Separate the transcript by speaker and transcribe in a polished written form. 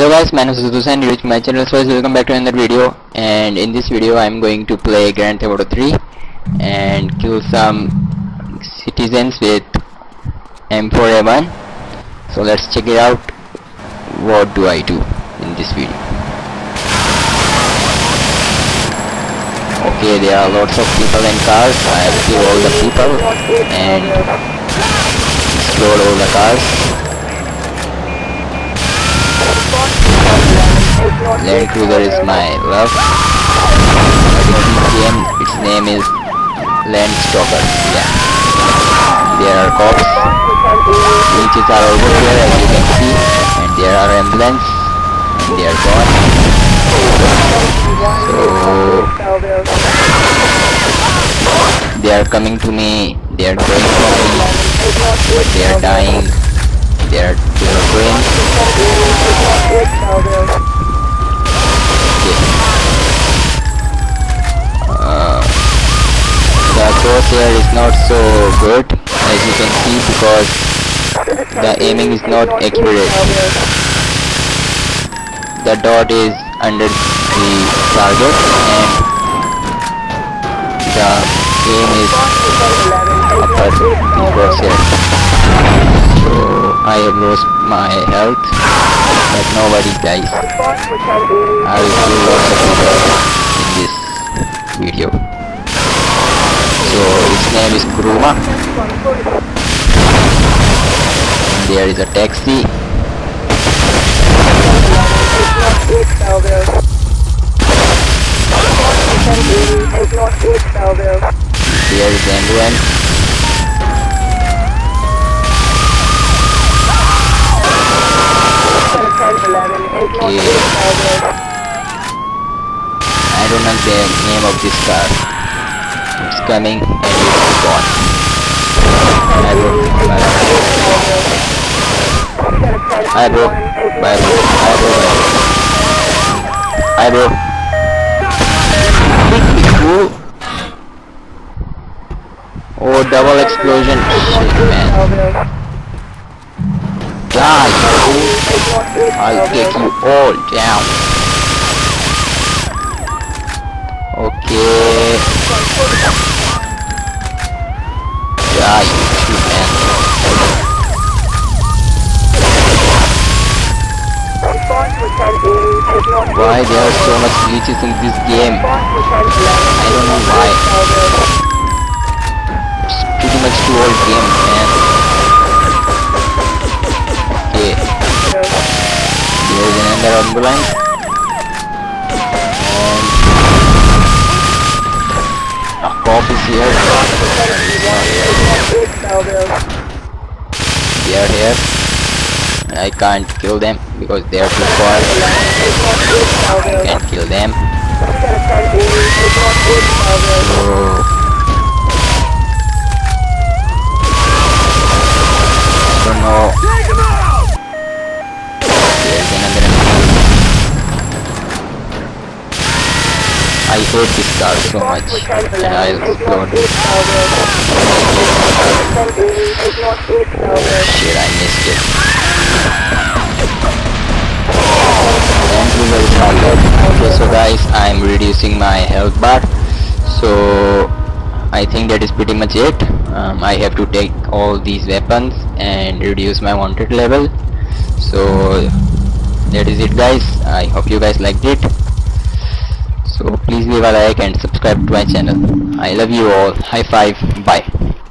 Speaker 1: Hello guys, my name is Susan and you reach my channel. So welcome back to another video, and in this video I am going to play Grand Theft Auto 3 and kill some citizens with M4A1. So let's check it out. What do I do in this video? Okay, there are lots of people and cars. I have to kill all the people and explode all the cars. Land Cruiser is my love. In this game, its name is Land Stalker. Yeah. There are cops. Witches are over here, as you can see, and there are ambulance. They are gone. So they are coming to me. They are going for me, but they are dying. They are going. The crosshair is not so good, as you can see, because the aiming is not accurate. The dot is under the target and the aim is upper the crosshair. So I have lost my health, but nobody dies. I will kill lots of people in this video. So his name is Kuruma. There is a taxi. There is ambulance. Okay. I don't know the name of this car. It's coming and it's gone. Hi bro. Hi bro. Bye bro. Hi bro. Hi bro. Oh, double explosion. Shit, man. Die. I'll take you all down. Okay. Die, you man. Why there are so much glitches in this game? I don't know why. It's pretty much too old game, man. Okay. There is another ambulance. And a cop is here. They are here. I can't kill them because they are too far. I can't kill them. I don't know. There's another ambulance. I hate this car so much, and I'll explode it. Oh shit, I missed it. Okay, so guys, I'm reducing my health bar. So I think that is pretty much it. I have to take all these weapons and reduce my wanted level. So that is it guys. I hope you guys liked it. So please leave a like and subscribe to my channel. I love you all. High five. Bye.